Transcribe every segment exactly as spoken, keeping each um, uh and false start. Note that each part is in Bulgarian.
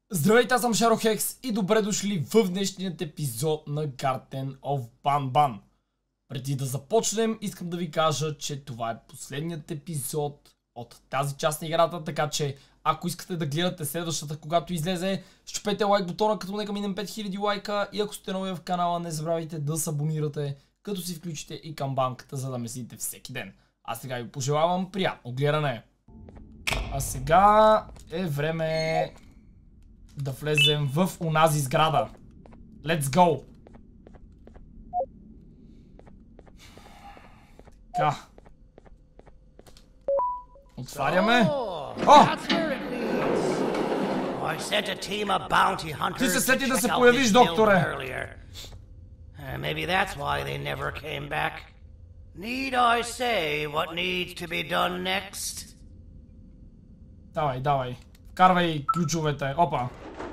Здравейте, аз съм Шарохекс и добре дошли в днешният епизод на Garten of Banban. Преди да започнем, искам да ви кажа, че това е последният епизод от тази част на играта, така че ако искате да гледате следващата, когато излезе, щупете лайк бутона, като нека минем пет хиляди лайка, и ако сте нови в канала, не забравяйте да се абонирате, като си включите и камбанката, за да ме следите всеки ден. А сега ви пожелавам приятно гледане. А сега е време да влезем в онази сграда. Let's go! Така. Отваряме. О! Ти се сети да се появиш, докторе. Maybe that's why they never came back. Need I say what needs to be done next? Давай, давай. Вкарвай ключовете. Опа.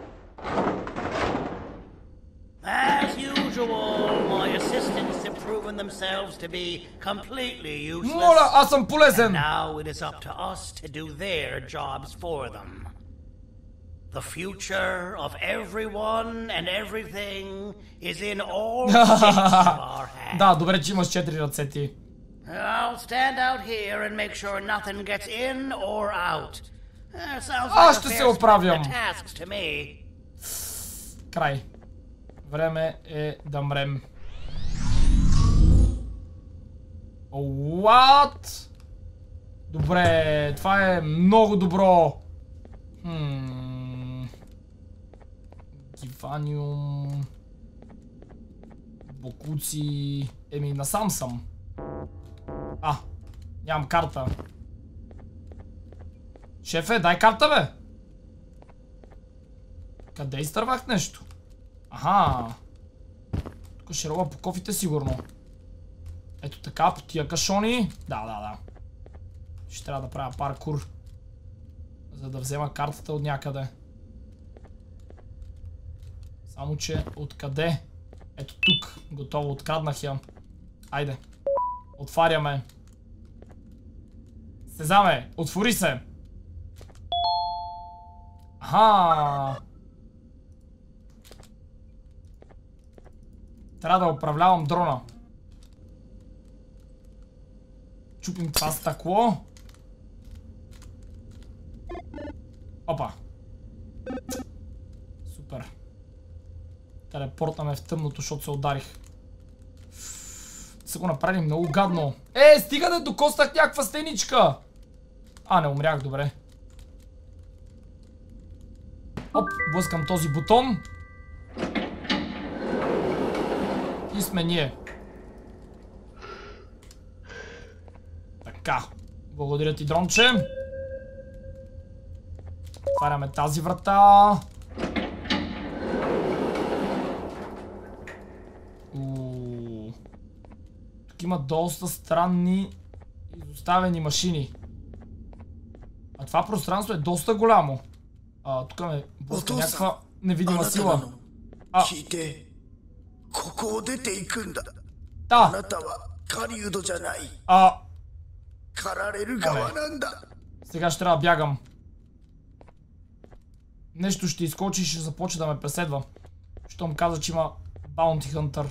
As usual, my assistants have proven themselves to be completely useless. Моля, аз съм полезен. And now it is up to us to do their jobs for them. The future of everyone and everything is in all six of our hands. Да, добре, че имаш четири ръце ти. I'll stand out here and make sure nothing gets in or out. Uh, sounds Аз like ще a се fair оправям. split of tasks to me. Край. Време е да мрем. What? Добре, това е много добро. Хм. Гиваниум. Бокуци. Еми, насам съм. А, нямам карта. Шефе, дай карта, бе! Къде изтървах нещо? Аха. Тук ще роба по кофите, сигурно. Ето така, по тия кашони. Да, да, да. Ще трябва да правя паркур, за да взема картата от някъде. Само че откъде? Ето тук. Готово, откраднах я. Айде. Отваряме. Сезаме, отвори се! Аха! Трябва да управлявам дрона. Чупим това стъкло. Опа. Супер. Телепортаме в тъмното, защото се ударих. Са го направили много гадно. Е, стига да докоснах някаква стеничка. А, не умрях, добре. Оп, блъскам този бутон. И сме ние. Така. Благодаря ти, дронче. Отваряме тази врата. Ууу. Тук има доста странни изоставени машини. А това пространство е доста голямо. А, тук ме блъска някаква невидима сила. А. Да. А. Сега ще трябва да бягам. Нещо ще изкочи и ще започне да ме преследва. Щом каза, че има Bounty Hunter.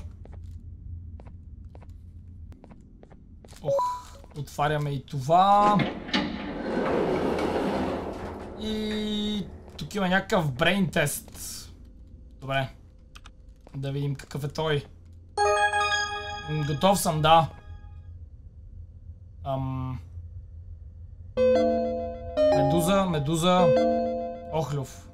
Ох, отваряме и това. И тук има някакъв брейн тест. Добре. Да видим какъв е той. Готов съм, да. Ам... Медуза, медуза. Охлюв.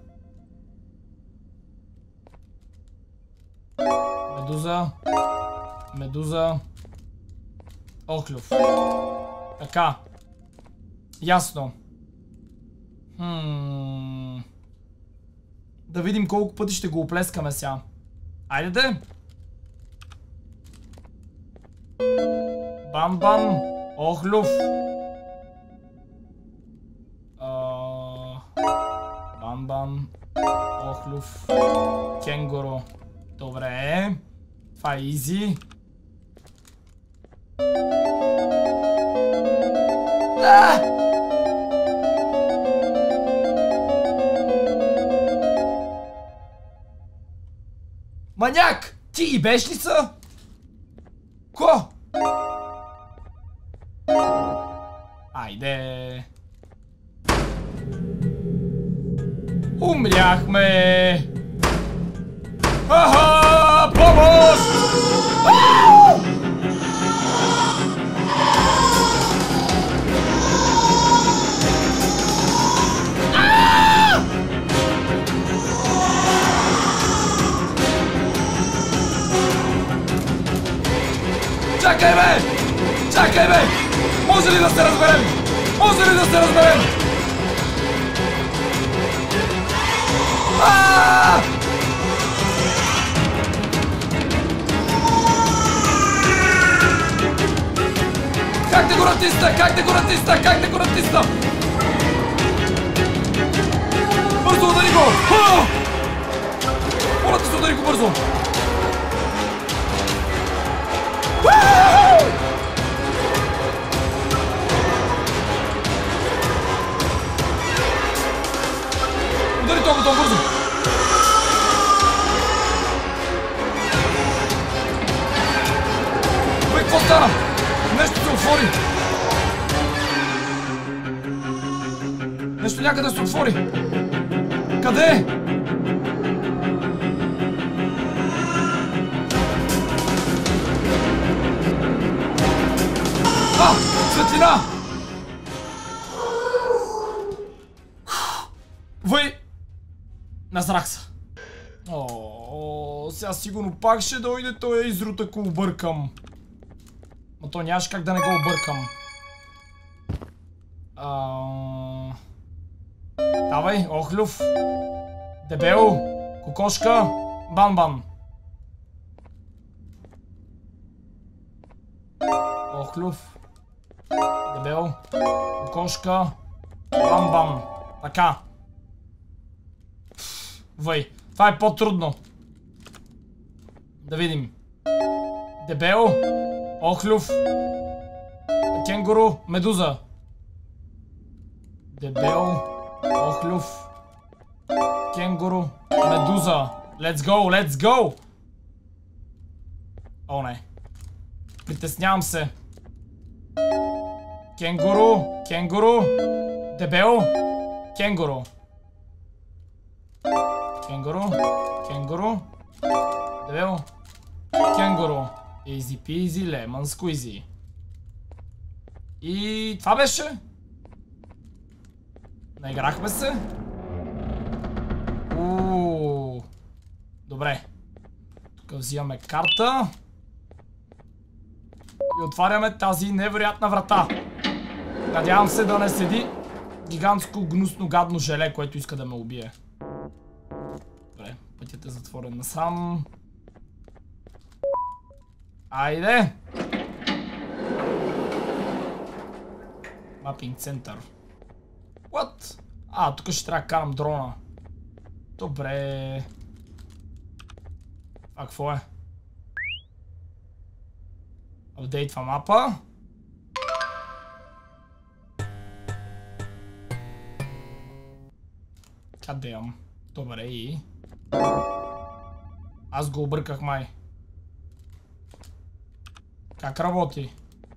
Медуза. Медуза. Охлюв. Така. Ясно. Хм... Да видим колко пъти ще го оплескаме сега. Айде де! Бамбан. Охлюв. Бамбан. Охлюв. Кенгуру. Добре. Това е изи. Маняк! Ти и беше ли са? Ко? Айде! Умряхме! Аха! Помощ! Ау! Чакай, бе! Чакай, бе! Може ли да се разберем? Може ли да се разберем? Аааа! Как те го натисна? Как те го натисна? Как те го натисна? Бързо удари го! Моля ти се, удари го бързо! Удари толкова, толкова бързо! Бе, какво стана? Нещо се отвори! Нещо някъде се отвори! Къде е? А! Светлина! Въй! Назрах се. О, сега сигурно пак ще дойде този изрут, ако объркам. Но то нямаш как да не го объркам. А... Давай, Охлюв. Дебел. Кокошка. Бан-бан. Охлюв. Дебел. Кокошка. Бан-бан. Така. Въй. Това е по-трудно. Да видим. Дебел. Охлюв. Кенгуру. Медуза. Дебел. Охлюв. Кенгуру. Медуза. Let's go, let's go! О, не. Притеснявам се. Кенгуру. Кенгуру. Дебел. Кенгуру. Кенгуру. Кенгуру. Дебел. Кенгуру. Easy peasy lemon squeezy. И това беше. Наиграхме се. Ууу. Добре. Тук взимаме карта. И отваряме тази невероятна врата. Надявам се да не седи гигантско гнусно гадно желе, което иска да ме убие. Добре, пътят е затворен насам. Айде! Мапинг център. What? А, тук ще трябва да карам дрона. Добре. А какво е? Апдейтва мапа. Къде имам? Добре, и... Аз го обърках май. Как работи?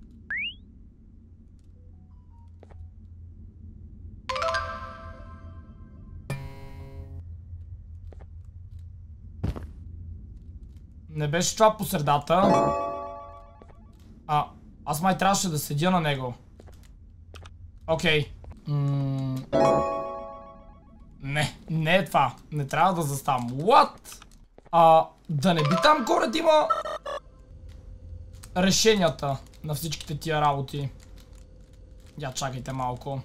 Не беше това по средата. А, аз май трябваше да седя на него. Окей. М- Не, не е това. Не трябва да заставам. What? А, да не би там горе да има решенията на всичките тия работи. Я, чакайте малко.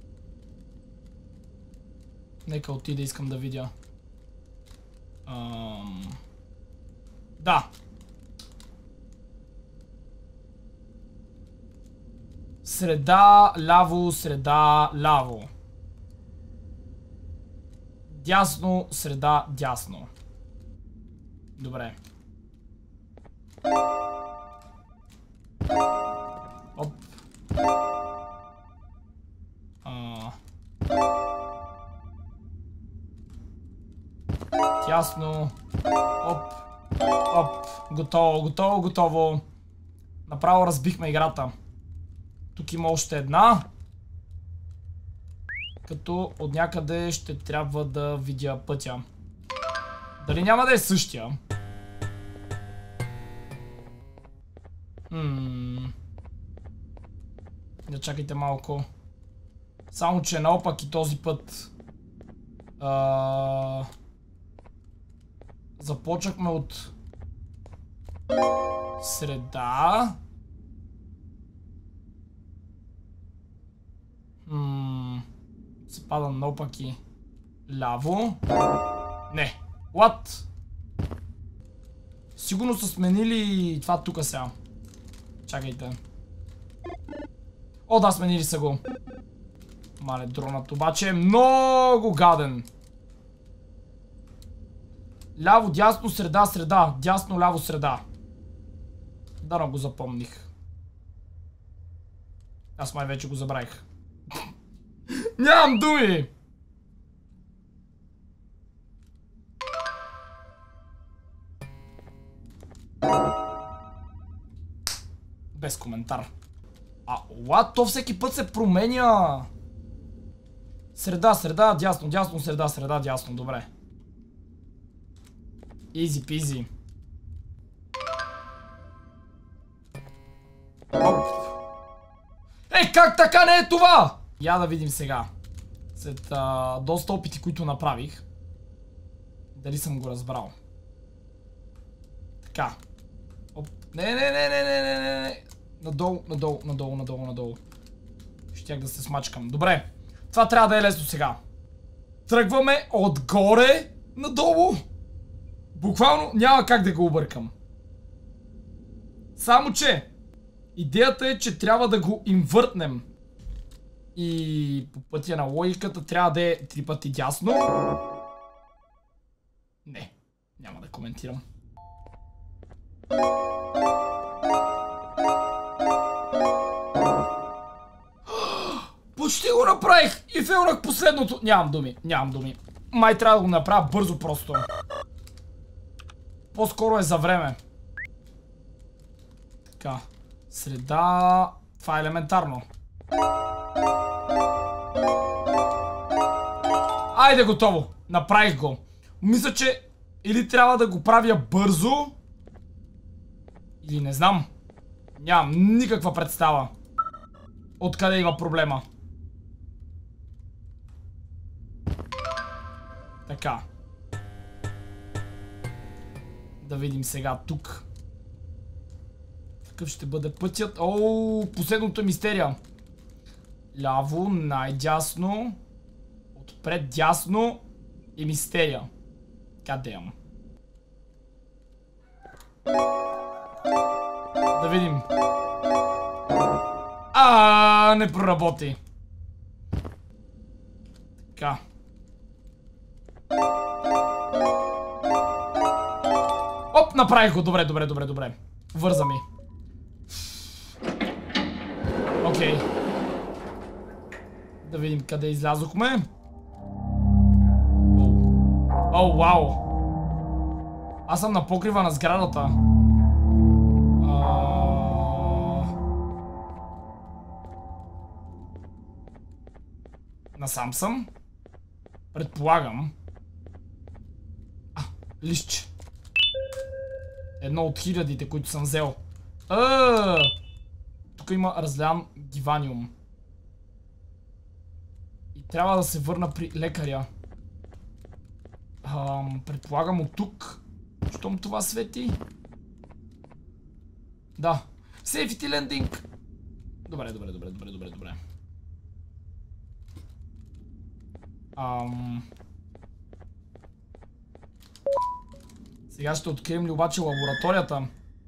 Нека отида, искам да видя. Ам... Да. Среда, ляво, среда, ляво. Дясно, среда, дясно. Добре. Оп. А. Тясно. Оп. Оп, готово, готово, готово. Направо разбихме играта. Тук има още една. Като от някъде ще трябва да видя пътя. Дали няма да е същия? Хм. Да чакайте малко. Само че наопак и този път. А... Започнахме от среда. Хм. Се пада наопаки ляво. Не. What? Сигурно са сменили това тук сега. Чакайте. О, да, сменили са го. Мале, дронът обаче е много гаден. Ляво, дясно, среда, среда. Дясно, ляво, среда. Да, го запомних. Аз май вече го забравих. Нямам думи! Без коментар. А, what? То всеки път се променя. Среда, среда, дясно, дясно, среда, среда, дясно. Добре. Изи пизи. Е, как така не е това? Я да видим сега. След а, доста опити, които направих. Дали съм го разбрал. Така. Оп. Не, не, не, не, не, не, не, не. Надолу, надолу, надолу, надолу, надолу. Щях да се смачкам. Добре. Това трябва да е лесно сега. Тръгваме отгоре надолу. Буквално няма как да го объркам. Само че идеята е, че трябва да го инвъртнем. И по пътя на логиката трябва да е три пъти дясно. Не, няма да коментирам. Почти го направих и фейлнах последното. Нямам думи, нямам думи. Май трябва да го направя бързо просто. По-скоро е за време. Така. Среда... Това е елементарно. Айде, готово. Направих го. Мисля, че или трябва да го правя бързо, или не знам. Нямам никаква представа откъде има проблема. Така. Да видим сега тук. Какъв ще бъде пътят? Оу, последното е мистерия. Ляво, най-дясно. Отпред дясно и мистерия. Кадеям. Да видим. А, не проработи. Така. Оп, направих го. Добре, добре, добре, добре. Върза ми. Окей. Okay. Да видим къде излязохме. О, вау. Аз съм на покрива на сградата. А... Насам съм. Предполагам. А, листче. Едно от хилядите, които съм взел. А, тук има разлян гиваниум. И трябва да се върна при лекаря. А, предполагам от тук. Щом това свети. Да. Safety landing. Добре, добре, добре, добре, добре, добре. Ам... Сега ще открием ли обаче лабораторията?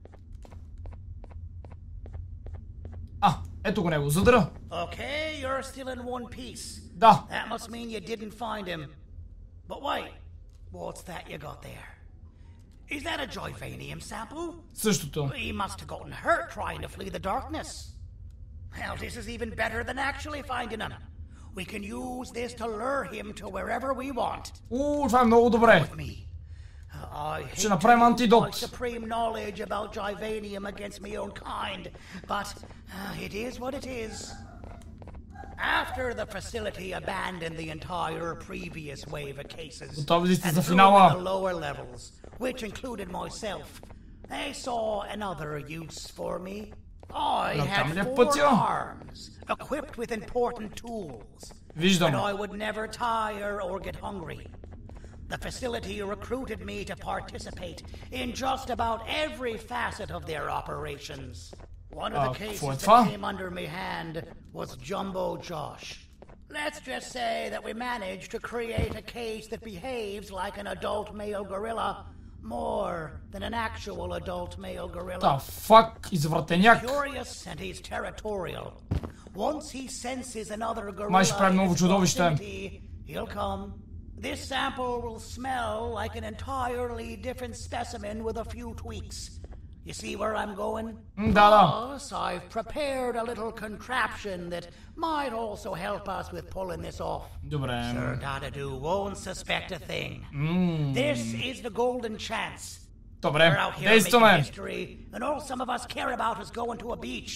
А, ето го него, задра! Okay, you're still in one piece. Да. That must mean you didn't find him. But wait, what's that you got there? Is that a Joyvanium sample? Същото. He must have gotten hurt trying to flee the darkness. Well, this is even better than actually finding him. We can use this to lure him to wherever we want. Уу, това е много добре. Ще направим антидот. Supreme knowledge about Givanium against my own kind, but uh, it is what it is. After the facility abandoned the entire previous wave of cases and threw in the lower levels, which included myself, they saw another use for me. I had four arms, equipped with important tools, and I would never tire or get hungry. The facility recruited me to participate in just about every facet of their operations. One of the cases that came under my hand was Jumbo Josh. Let's just say that we managed to create a case that behaves like an adult male gorilla more than an actual adult male gorilla. The fuck, извратеняк. Curious and he's territorial. Once he senses another gorilla Май ще прави много чудовище. He'll come. This sample will smell like an entirely different specimen with a few tweaks. You see where I'm going? Да, да. Plus, I've prepared a little contraption that might also help us with pulling this off. Добре. Sir Dadadu won't suspect a thing. Mm. This is the golden chance. Добре, We're out here действаме. making history, and all some of us care about is going to a beach.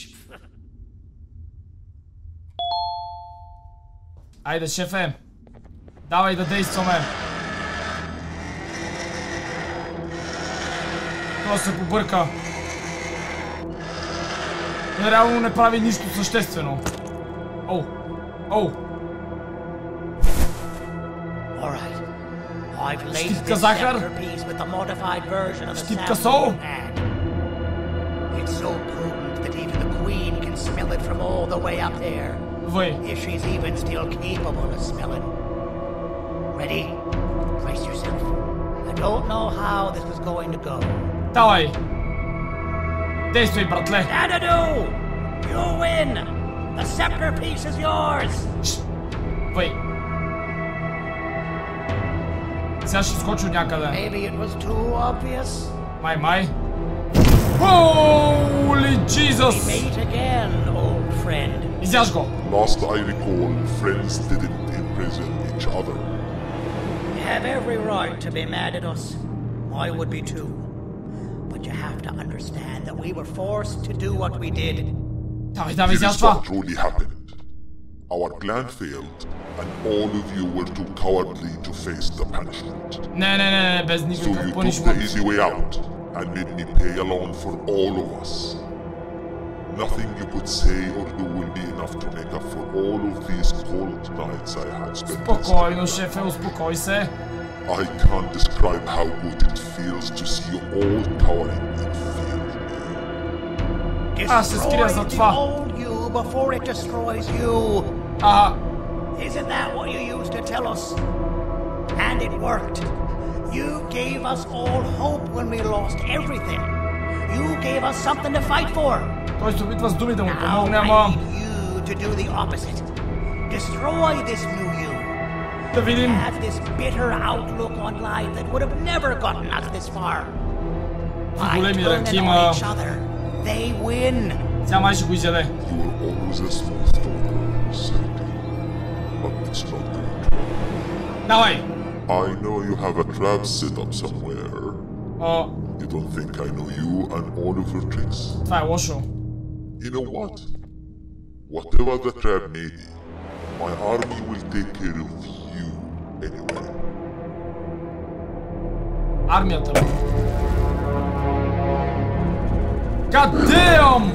Айде, шефе. Давай да действаме. Това се побърка. Реално не прави нищо съществено. Оу. Оу. Щипка захар. Щипка сол. Въй. Ready? Brace yourself. I don't know how this is going to go. Давай! Действуй, братле! Dadadu! You win! The scepter piece is yours! Въй! Сега ще скочи от някъде. Maybe it was too obvious. Май, май. Holy Jesus! We meet again, old friend. Изяж го! Last I recall, friends didn't imprison each other. You have every right to be mad at us. I would be too. But you have to understand that we were forced to do what we did. Давай, давай, This is what truly happened. Our plan failed, and all of you were too cowardly to face the punishment. Не, не, не, без So никакъв you took the punishment. easy way out, and made me pay along for all of us. Nothing you could say or do will be enough to make up for all of these cold nights I had spent. Спокойно, шефе, успокой се. I can't describe how good it feels to see you all cowering in fear. Аз се скрия за това. Before it destroys you. Ага. Isn't that what you used to tell us? And it worked. You gave us all hope when we lost everything. You gave us something to fight for. Той се опитва с думи да му помогне, Now ама... I need you to do the opposite. Destroy this new you. Да видим. Have this bitter outlook on life that would have never gotten us this far. By Големи ръки turning има. on each other, they win. Сега май ще го изяде. You were always a smooth talker, Sergei. But it's not good. Давай. I know you have a trap set up somewhere. О, You don't think I know you and all of your tricks? това е лошо. You know what? Whatever the trap may be, my army will take care of you anyway. Армията ми. God damn!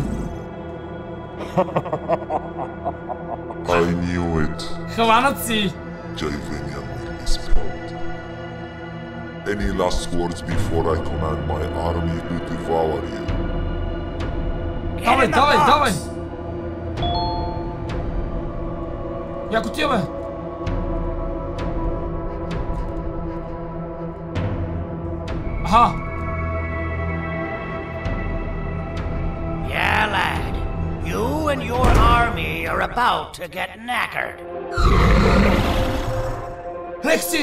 I knew it. Хванат си! Givanium will be spelled. Any last words before I command my army to devour you? Давай, давай, давай! Яко ти е, бе? Аха! Yeah, lad. You and your army are about to get knackered. Лекси!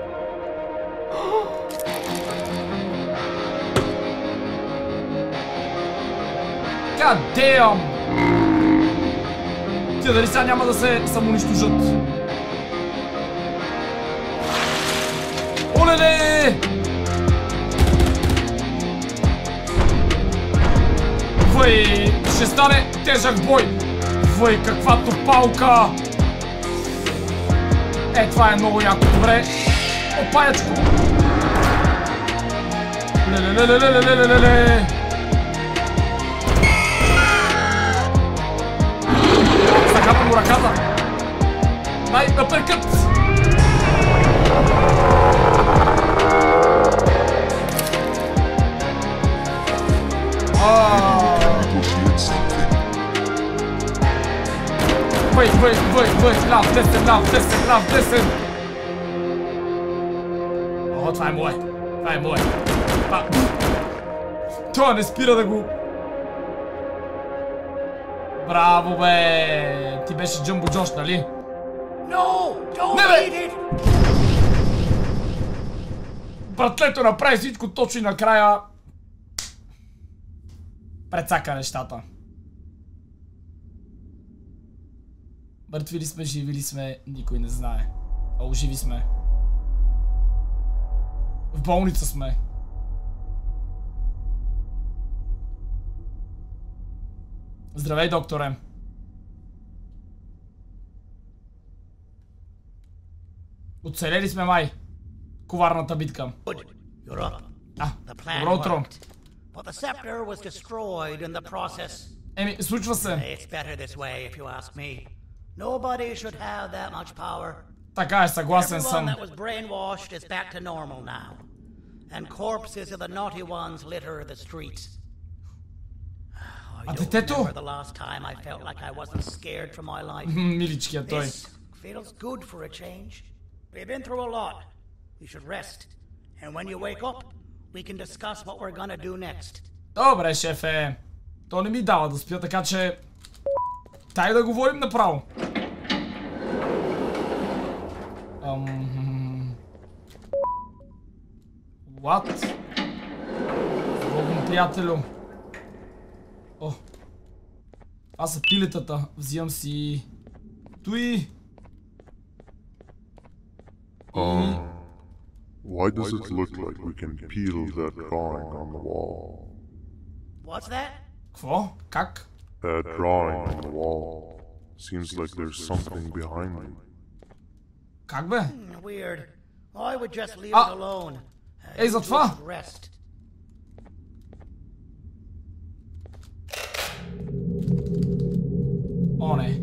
God damn! Тия дали сега няма да се самоунищожат? Олеле! Въй, ще стане тежък бой. Въй, каквато палка. Е, това е много яко, добре. Опаячко. Лелелелелелелелеле. Захапа му ръката. Дай, апъркът. Въй, въй, въй, въй, ляв, десен, ляв, десен, ляв, десен. О, това е мое. Това е мое. Това не спира да го... Браво, бе! Ти беше Джамбо Джош, нали? Не, бе! Братлето направи всичко точно и накрая... Прецака нещата. Мъртви ли сме, живи ли сме, никой не знае. О, живи сме. В болница сме. Здравей, докторе. Оцелели сме, май. Коварната битка. А, добро утро. But the scepter was destroyed in the process. Еми, случва се. It's better this way, if you ask me. Nobody should have that much power. Така е, съгласен съм. Everyone that was brainwashed is back to normal now. And corpses of the naughty ones litter the streets. А детето? The last time I felt like I wasn't scared for my life. Миличкият той. This feels good for a change. We've been through a lot. We should rest. And when you wake up, we can discuss what we're gonna do next. Добре, шефе. То не ми дава да спя, така че... Дай да говорим направо. Ам... What? Здравом, приятелю. О. Това са пилетата. Взимам си... Туи. Um, why does it look like we can peel that drawing on the wall? What's that? Какво? Как? That drawing on the wall. Seems like there's something behind it. Как бе? Hmm, weird. I would just leave Ah. it alone. Ей, за това? Rest. О, не.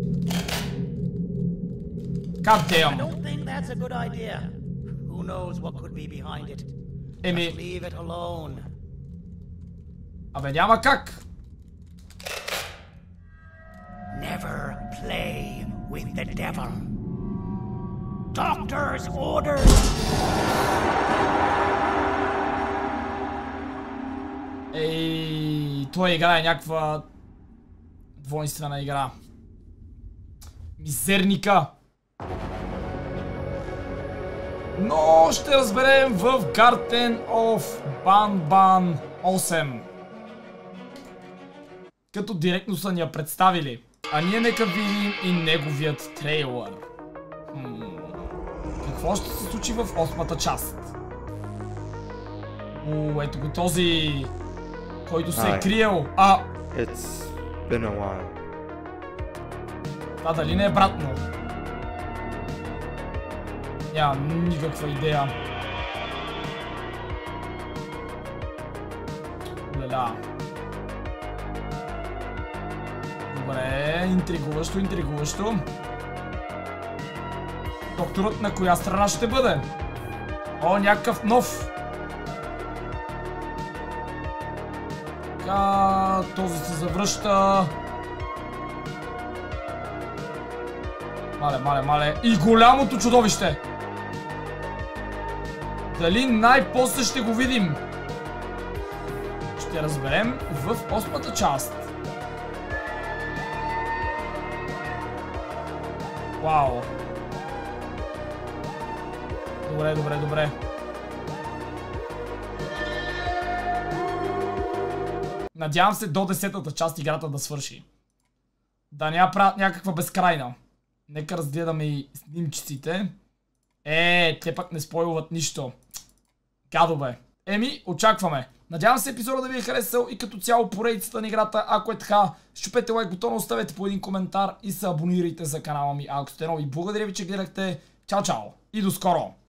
God I damn. don't think that's a good idea. Who knows what could be behind it? Еми... Just leave it alone. Абе, няма как. Never play with the devil. Doctor's orders! Ей, той игра е някаква двойствена игра. Мизерника. Но ще разберем в Garten of Banban осем. Като директно са ни я представили. А ние нека видим и неговият трейлър. Хм. Какво ще се случи в осмата част? О, ето го този, който се е криел. А... It's been a while. Това дали не е брат му? Нямам никаква идея. Леля. Добре, интригуващо, интригуващо. Докторът на коя страна ще бъде? О, някакъв нов. Така, този се завръща. Мале, мале, мале. И голямото чудовище. Дали най-после ще го видим? Ще разберем в осмата част. Вау. Добре, добре, добре. Надявам се до десетата част играта да свърши. Да няма правят някаква безкрайна. Нека разгледаме и снимчиците. Е, те пък не спойлват нищо. Гадо бе. Еми, очакваме. Надявам се епизода да ви е харесал и като цяло поредицата на играта. Ако е така, щупете лайк бутона, оставете по един коментар и се абонирайте за канала ми, ако сте нови. Благодаря ви, че гледахте. Чао, чао и до скоро!